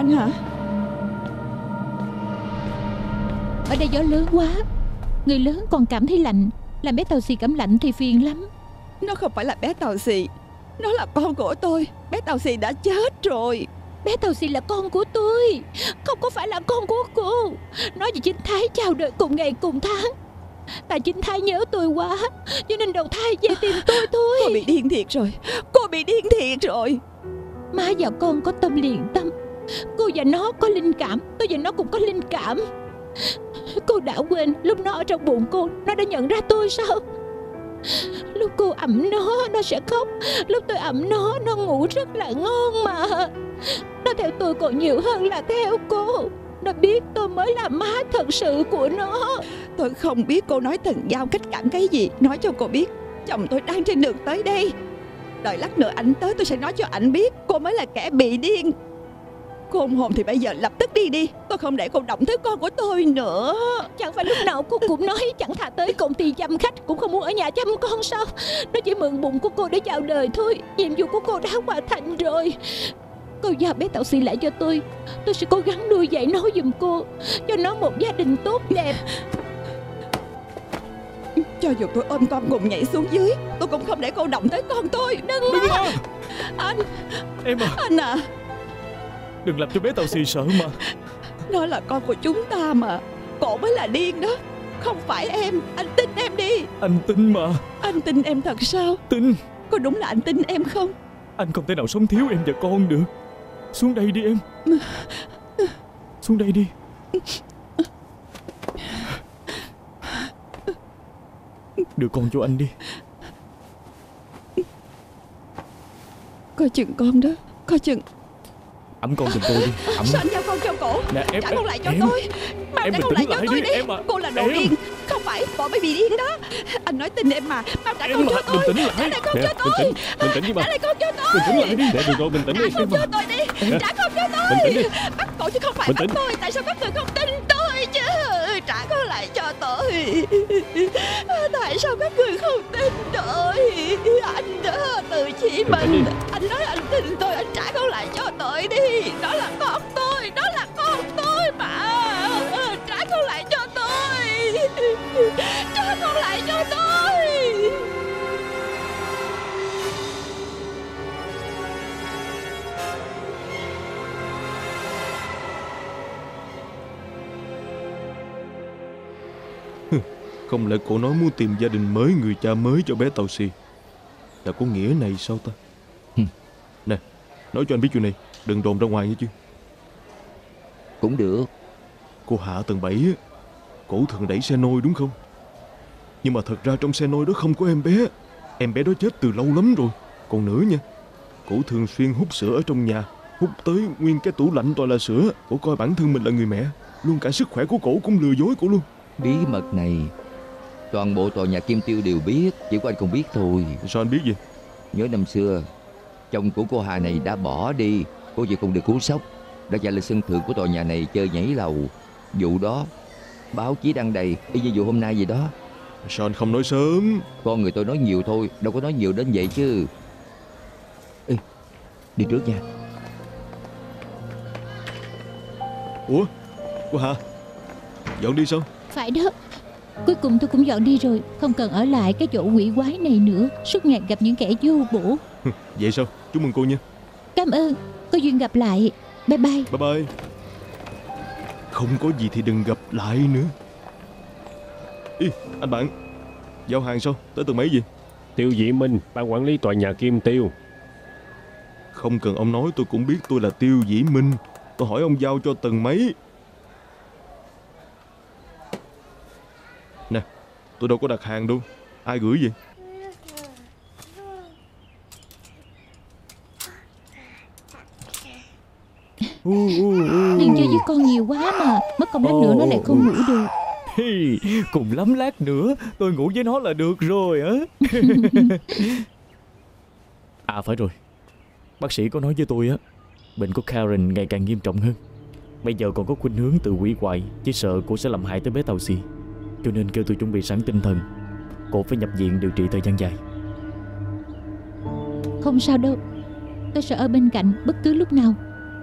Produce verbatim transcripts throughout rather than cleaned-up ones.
anh hả? Ở đây gió lớn quá, người lớn còn cảm thấy lạnh, làm bé Tàu Xì cảm lạnh thì phiền lắm. Nó không phải là bé Tàu Xì, nó là con của tôi. Bé Tàu Xì đã chết rồi. Bé Tàu Xì là con của tôi, không có phải là con của cô. Nói về Chính Thái chào đời cùng ngày cùng tháng. Tại Chính Thái nhớ tôi quá, cho nên đầu thai về tìm tôi thôi. Cô bị điên thiệt rồi, cô bị điên thiệt rồi. Má và con có tâm liền tâm. Cô và nó có linh cảm, tôi và nó cũng có linh cảm. Cô đã quên lúc nó ở trong bụng cô, nó đã nhận ra tôi sao? Lúc cô ẵm nó, nó sẽ khóc. Lúc tôi ẵm nó, nó ngủ rất là ngon mà. Nó theo tôi còn nhiều hơn là theo cô. Nó biết tôi mới là má thật sự của nó. Tôi không biết cô nói thần giao cách cảm cái gì. Nói cho cô biết chồng tôi đang trên đường tới đây. Đợi lát nữa anh tới tôi sẽ nói cho anh biết cô mới là kẻ bị điên. Cô không hồn thì bây giờ lập tức đi đi. Tôi không để cô động tới con của tôi nữa. Chẳng phải lúc nào cô cũng nói chẳng thà tới công ty chăm khách cũng không muốn ở nhà chăm con sao? Nó chỉ mượn bụng của cô để chào đời thôi. Nhiệm vụ của cô đã hoàn thành rồi. Cô giao bé Tàu Xì lại cho tôi. Tôi sẽ cố gắng nuôi dạy nó giùm cô, cho nó một gia đình tốt đẹp. Cho dù tôi ôm con cùng nhảy xuống dưới, tôi cũng không để cô động tới con tôi. Đừng Đừng mà. mà. Anh Em à, Anh à, đừng làm cho bé Tàu Xì sợ mà. nó là con của chúng ta mà. Cổ mới là điên đó, không phải em. Anh tin em đi. Anh tin mà. Anh tin em thật sao? Tin. Có đúng là anh tin em không? Anh không thể nào sống thiếu em và con được. Xuống đây đi em. Xuống đây đi. Đưa con cho anh đi. Coi chừng con đó, coi chừng. Ẵm con giùm tôi đi. Ẵm. Sao anh giao con cho cổ? Nè em. Trả con lại cho em. tôi. Mau Em trả bình con lại tĩnh cho lại tôi đi, đi. em à. Cô là đồ Em. điên. Không phải, bọn mới bị điên đó. Anh nói tin em mà. Mau trả Em con mà, cho tôi. bình tĩnh lại. Trả lại con Nè, cho bình tôi. tĩnh. Bình tĩnh đi mà. Trả lại con cho tôi. Bình tĩnh lại đi. Để được rồi, bình tĩnh Trả đi. con Em cho à. tôi đi. Trả con cho tôi. Bình tĩnh đi. Bắt cổ chứ không phải Bình bắt tĩnh. tôi. Tại sao các người không tin tôi chứ? Trả con lại cho tôi. Tại sao các người không tin tôi? Anh đó, Từ Chí Minh. Anh nói anh tin tôi, anh trả con lại cho tôi đi. Đó là con tôi, đó là con tôi mà. Trả con lại cho tôi. Trả con lại cho tôi. Không lẽ cô nói muốn tìm gia đình mới, người cha mới cho bé Tàu Xì? Là có nghĩa này sao ta? Nè, nói cho anh biết chuyện này, đừng đồn ra ngoài nghe chứ. Cũng được. Cô Hạ tầng bảy á, cổ thường đẩy xe nôi đúng không? Nhưng mà thật ra trong xe nôi đó không có em bé. Em bé đó chết từ lâu lắm rồi. Còn nữa nha, cổ thường xuyên hút sữa ở trong nhà, hút tới nguyên cái tủ lạnh toàn là sữa. Cổ coi bản thân mình là người mẹ, luôn cả sức khỏe của cổ cũng lừa dối cổ luôn. Bí mật này toàn bộ tòa nhà Kim Tiêu đều biết, chỉ có anh không biết thôi. Sao anh biết gì? Nhớ năm xưa chồng của cô Hà này đã bỏ đi, cô vì không được cú sốc đã chạy lên sân thượng của tòa nhà này chơi nhảy lầu. Vụ đó báo chí đăng đầy, y như vụ hôm nay gì đó. Sao anh không nói sớm? Con người tôi nói nhiều thôi, đâu có nói nhiều đến vậy chứ. Ê, đi trước nha. Ủa, cô Hà dọn đi sao? Phải đó. Cuối cùng tôi cũng dọn đi rồi. Không cần ở lại cái chỗ quỷ quái này nữa. Suốt ngày gặp những kẻ vô bổ. Vậy sao? Chúc mừng cô nha. Cảm ơn. Có duyên gặp lại. Bye bye. Bye bye. Không có gì thì đừng gặp lại nữa. Ý, anh bạn, giao hàng sao? Tới tầng mấy gì? Tiêu Dĩ Minh, ban quản lý tòa nhà Kim Tiêu. Không cần ông nói tôi cũng biết tôi là Tiêu Dĩ Minh. Tôi hỏi ông giao cho tầng mấy. Nè, tôi đâu có đặt hàng đâu. Ai gửi vậy? Đừng chơi với con nhiều quá mà. Mất công lát nữa nó lại không ngủ được. Hi, cùng lắm lát nữa tôi ngủ với nó là được rồi á. À phải rồi, bác sĩ có nói với tôi á, bệnh của Karen ngày càng nghiêm trọng hơn. Bây giờ còn có khuynh hướng tự hủy hoại, chỉ sợ cô sẽ làm hại tới bé Tàu Xì. Cho nên kêu tôi chuẩn bị sẵn tinh thần. Cô phải nhập viện điều trị thời gian dài. Không sao đâu, tôi sẽ ở bên cạnh bất cứ lúc nào.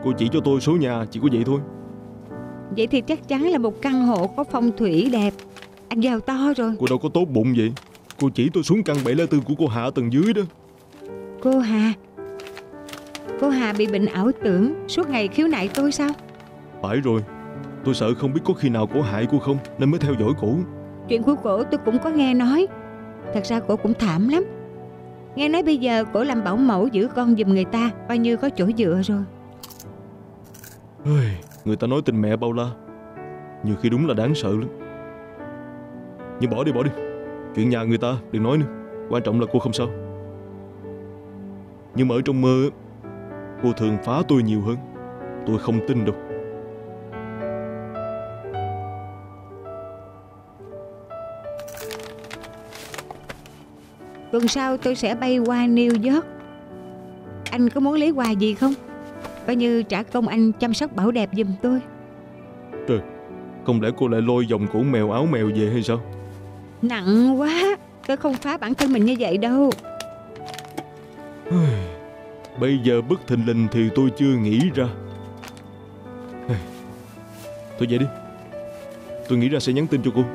Cô chỉ cho tôi số nhà, chỉ có vậy thôi. Vậy thì chắc chắn là một căn hộ có phong thủy đẹp. Anh giàu to rồi. Cô đâu có tốt bụng vậy. Cô chỉ tôi xuống căn bảy không bốn của cô Hà ở tầng dưới đó. Cô Hà? Cô Hà bị bệnh ảo tưởng, suốt ngày khiếu nại tôi sao? Phải rồi, tôi sợ không biết có khi nào cổ hại cô không, nên mới theo dõi cổ. Chuyện của cổ tôi cũng có nghe nói. Thật ra cổ cũng thảm lắm. Nghe nói bây giờ cổ làm bảo mẫu giữ con giùm người ta, coi như có chỗ dựa rồi. Người ta nói tình mẹ bao la, nhiều khi đúng là đáng sợ lắm. Nhưng bỏ đi bỏ đi, chuyện nhà người ta đừng nói nữa. Quan trọng là cô không sao. Nhưng mà ở trong mơ cô thường phá tôi nhiều hơn. Tôi không tin đâu. Tuần sau tôi sẽ bay qua New York. Anh có muốn lấy quà gì không? Coi như trả công anh chăm sóc Bảo đẹp giùm tôi. Trời, không lẽ cô lại lôi vòng cổ mèo áo mèo về hay sao? Nặng quá. Tôi không phá bản thân mình như vậy đâu. Bây giờ bất thình lình thì tôi chưa nghĩ ra. Thôi vậy đi, tôi nghĩ ra sẽ nhắn tin cho cô.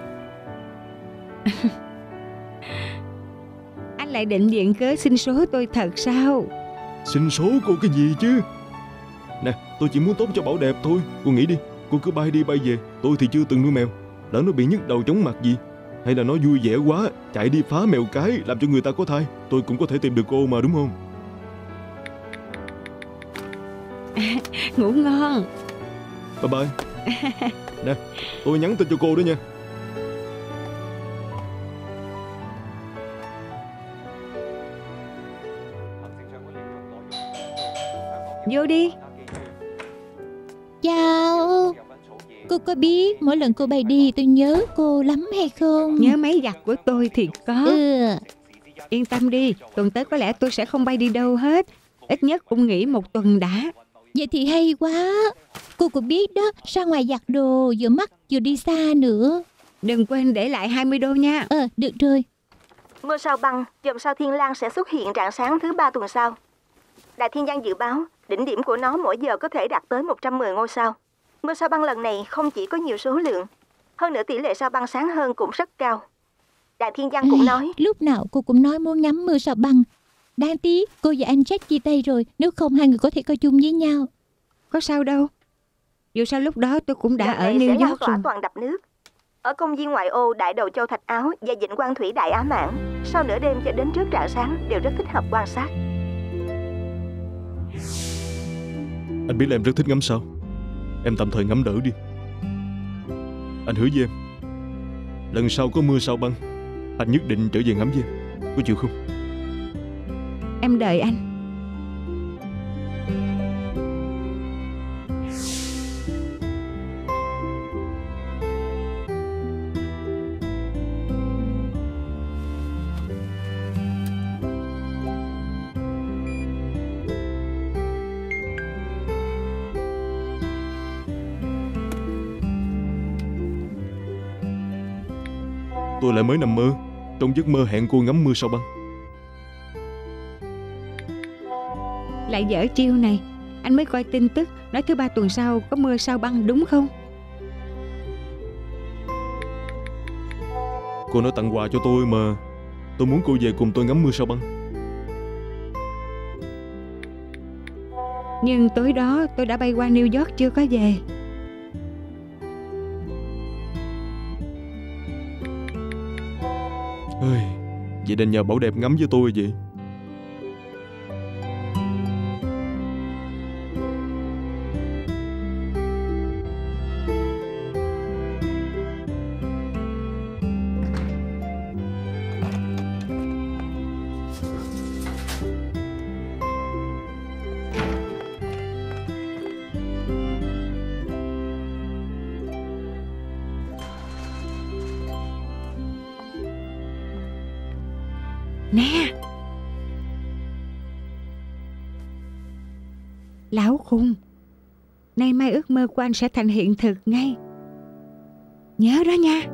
Anh lại định viện cớ xin số tôi thật sao? Xin số cô cái gì chứ? Nè, tôi chỉ muốn tốt cho Bảo đẹp thôi. Cô nghĩ đi, cô cứ bay đi bay về. Tôi thì chưa từng nuôi mèo. Lỡ nó bị nhức đầu chóng mặt gì, hay là nó vui vẻ quá chạy đi phá mèo cái làm cho người ta có thai, tôi cũng có thể tìm được cô mà, đúng không? À, ngủ ngon. Bye bye. Nè, tôi nhắn tin cho cô đó nha. Vô đi. Chào. Cô có biết mỗi lần cô bay đi tôi nhớ cô lắm hay không? Nhớ máy giặt của tôi thì có. Ừ. Yên tâm đi, tuần tới có lẽ tôi sẽ không bay đi đâu hết. Ít nhất cũng nghỉ một tuần đã. Vậy thì hay quá. Cô cũng biết đó, ra ngoài giặt đồ vừa mắc vừa đi xa nữa. Đừng quên để lại hai mươi đô nha. Ờ, được rồi. Ngôi sao băng, dòng sao Thiên Lang sẽ xuất hiện rạng sáng thứ ba tuần sau. Đài Thiên Văn dự báo đỉnh điểm của nó mỗi giờ có thể đạt tới một trăm mười ngôi sao. Mưa sao băng lần này không chỉ có nhiều số lượng, hơn nữa tỷ lệ sao băng sáng hơn cũng rất cao. Đài Thiên Văn cũng nói lúc nào cô cũng nói muốn ngắm mưa sao băng. Đáng tiếc cô và anh Jack chia tay rồi, nếu không hai người có thể coi chung với nhau. Có sao đâu, dù sao lúc đó tôi cũng đã lần ở này sẽ New lan York tỏa rồi. toàn đập nước. Ở công viên ngoại ô Đại Đầu Châu Thạch Áo và Vịnh Quan Thủy Đại Á Mãn, sau nửa đêm cho đến trước rạng sáng đều rất thích hợp quan sát. Anh biết là em rất thích ngắm sao. Em tạm thời ngắm đỡ đi. Anh hứa với em, lần sau có mưa sao băng, anh nhất định trở về ngắm với em. Có chịu không? Em đợi anh. Tôi lại mới nằm mơ, trong giấc mơ hẹn cô ngắm mưa sao băng. Lại dở chiêu này. Anh mới coi tin tức nói thứ ba tuần sau có mưa sao băng đúng không? Cô nói tặng quà cho tôi mà. Tôi muốn cô về cùng tôi ngắm mưa sao băng. Nhưng tối đó tôi đã bay qua New York chưa có về. Ơi, vậy nên nhờ Bảo đẹp ngắm với tôi vậy. Nè, lão khùng, nay mai ước mơ của anh sẽ thành hiện thực ngay. Nhớ đó nha.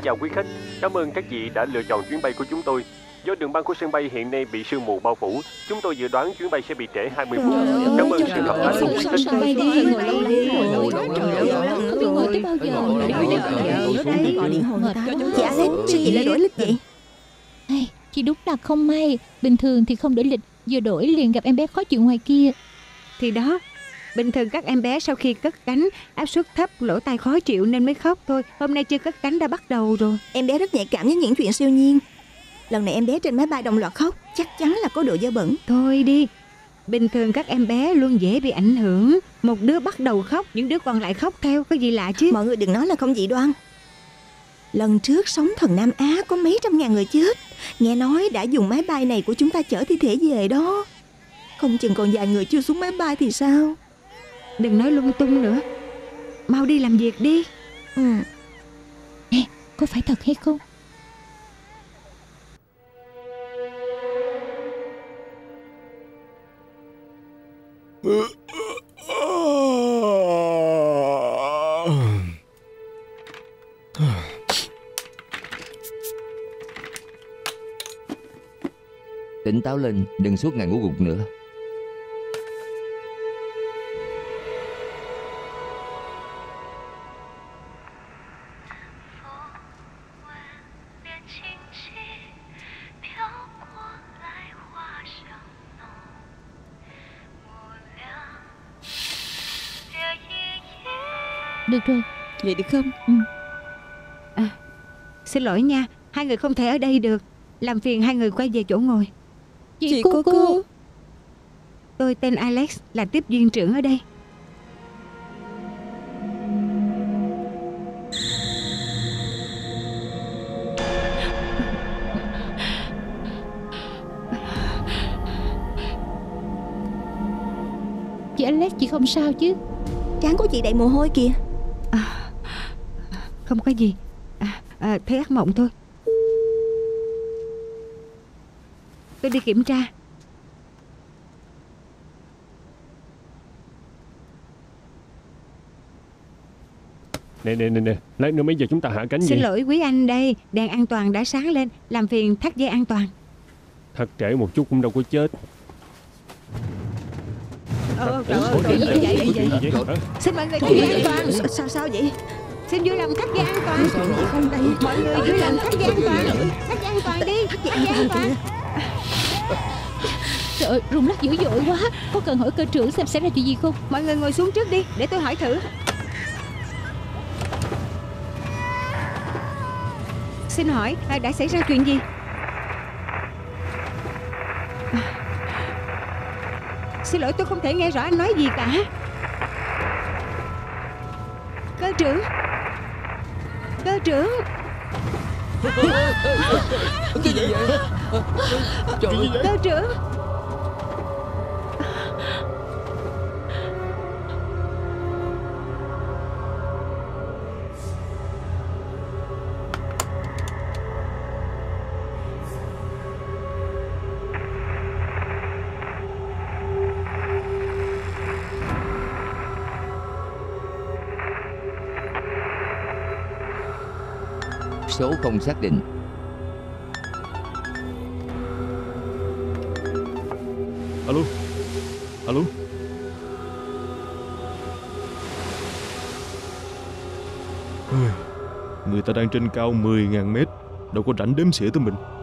chào quý khách. Cảm ơn các vị đã lựa chọn chuyến bay của chúng tôi. Do đường băng của sân bay hiện nay bị sương mù bao phủ, chúng tôi dự đoán chuyến bay sẽ bị trễ hai mươi phút. Cảm ơn sự hợp tác của quý khách. Sân bay đi, ngồi lâu lắm rồi. Không biết ngồi tới bao giờ. Gọi điện hồi người ta. Chị Alex, sao chị lại đổi lịch vậy? Hey, chị đúng là không may. Bình thường thì không đổi lịch, vừa đổi liền gặp em bé khó chịu ngoài kia. Thì đó, bình thường các em bé sau khi cất cánh áp suất thấp, lỗ tai khó chịu nên mới khóc thôi. Hôm nay chưa cất cánh đã bắt đầu rồi. Em bé rất nhạy cảm với những chuyện siêu nhiên. Lần này em bé trên máy bay đồng loạt khóc, chắc chắn là có độ dơ bẩn. Thôi đi, bình thường các em bé luôn dễ bị ảnh hưởng. Một đứa bắt đầu khóc, những đứa còn lại khóc theo, có gì lạ chứ. Mọi người đừng nói là không dị đoan. Lần trước sóng thần Nam Á có mấy trăm ngàn người chết. Nghe nói đã dùng máy bay này của chúng ta chở thi thể về đó. Không chừng còn vài người chưa xuống máy bay thì sao. Đừng nói lung tung nữa, mau đi làm việc đi. Ừ. Nè, có phải thật hay không? Tỉnh táo lên, đừng suốt ngày ngủ gục nữa. Được rồi. Vậy được không? Ừ. À, xin lỗi nha, hai người không thể ở đây được. Làm phiền hai người quay về chỗ ngồi. Chị, Chị cô, cô cô cô Tôi tên Alex, là tiếp viên trưởng ở đây. Chị Alex, chị không sao chứ? Trán của chị đầy mồ hôi kìa. À, không có gì, à, à, thấy ác mộng thôi. Tôi đi kiểm tra. Nè nè nè nè, lát nữa mấy giờ chúng ta hạ cánh Xin vậy? lỗi quý anh đây, đèn an toàn đã sáng lên. Làm phiền thắt dây an toàn. Thật trễ một chút cũng đâu có chết. Ờ, trời ơi, trời ơi, vậy, vậy, vậy. Xin mọi người thắt dây an toàn. Sao, sao sao vậy? Xin vui lòng thắt dây an toàn. Không đây. Mọi người vui lòng thắt dây an toàn. Thắt dây an toàn đi. Thắt dây an toàn. Trời ơi, rung lắc dữ dội quá. Có cần hỏi cơ trưởng xem xảy ra chuyện gì không? Mọi người ngồi xuống trước đi, để tôi hỏi thử. Xin hỏi, à, đã xảy ra chuyện gì? À, xin lỗi, tôi không thể nghe rõ anh nói gì cả. Cơ trưởng. Cơ trưởng. Cái gì vậy? Trời ơi. Cơ trưởng. Số không xác định. Alo. Alo. Người ta đang trên cao mười nghìn mét, đâu có rảnh đếm xỉa tới mình.